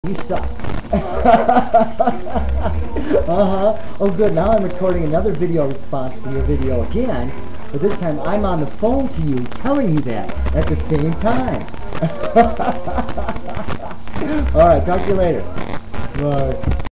You suck. Oh, good. Now I'm recording another video response to your video again, but this time I'm on the phone to you, telling you that at the same time. All right. Talk to you later. Bye.